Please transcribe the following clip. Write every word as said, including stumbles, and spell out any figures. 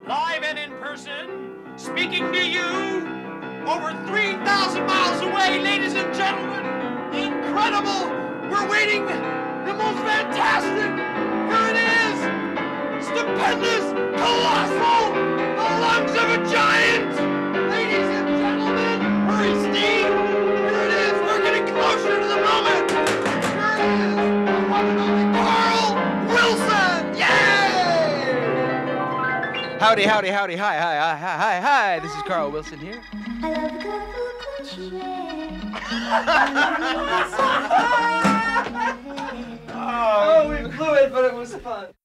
live and in person, speaking to you over three thousand miles away, ladies and gentlemen. Incredible. We're waiting. The most fantastic. Here it is. Stupendous. Colossal. The lungs of a giant. Ladies and gentlemen. Hurry, Steve. Here it is. We're getting closer to the moment. Here it is. The one and only Carl Wilson. Yay! Howdy, howdy, howdy, hi, hi, hi, hi, hi, hi. This is Carl Wilson here. I love a colorful cliche. Oh, we blew it, but it was fun.